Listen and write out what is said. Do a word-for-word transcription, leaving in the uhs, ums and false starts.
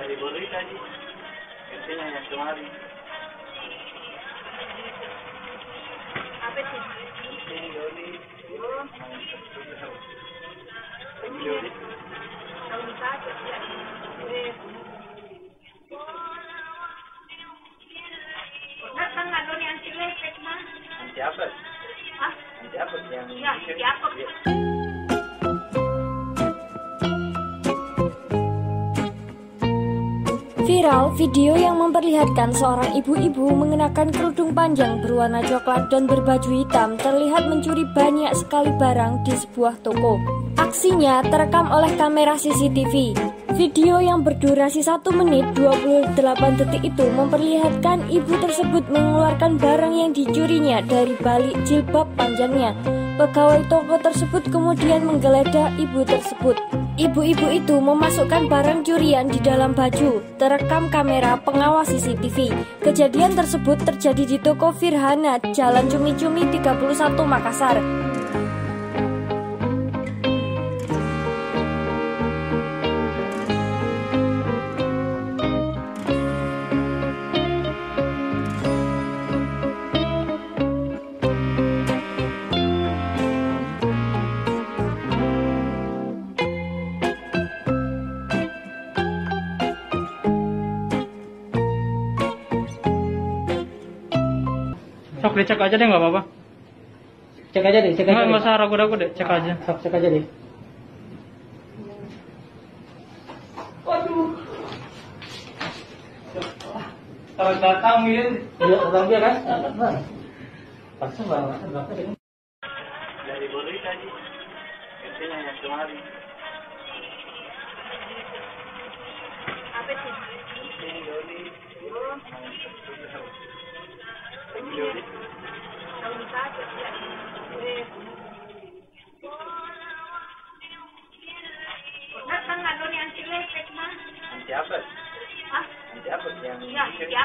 Dari Buri tadi, katanya yang kemarin. Apa sih? Ini Yoli. Oh, Yoli. tahun satu ya. Eh, nah, kan ada yang cilepek mah. Anti apa? Hah? Anti apa yang? Ya, siapa? Viral video yang memperlihatkan seorang ibu-ibu mengenakan kerudung panjang berwarna coklat dan berbaju hitam terlihat mencuri banyak sekali barang di sebuah toko. Aksinya terekam oleh kamera C C T V. Video yang berdurasi satu menit dua puluh delapan detik itu memperlihatkan ibu tersebut mengeluarkan barang yang dicurinya dari balik jilbab panjangnya. Pegawai toko tersebut kemudian menggeledah ibu tersebut. Ibu-ibu itu memasukkan barang curian di dalam baju, terekam kamera pengawas C C T V. Kejadian tersebut terjadi di toko Firhana, Jalan Cumi-Cumi tiga puluh satu, Makassar. Sok dicek aja deh, nggak apa-apa. Cek aja deh, cek aja. Nggak deh. nggak usah ragu-ragu deh, cek aja. Sok, cek aja deh. Waduh. Kalau datang ini, Iya, datang dia kan? Nah, paksa banget, banget ini. Dari Buri tadi, katanya yang kemarin. Apa sih? Ini Yoli. Oh, Yoli. tahun satu ya. Eh, nah, kan ada yang cilepek mah. Anti apa? Hah? Anti apa yang? Ya, siapa?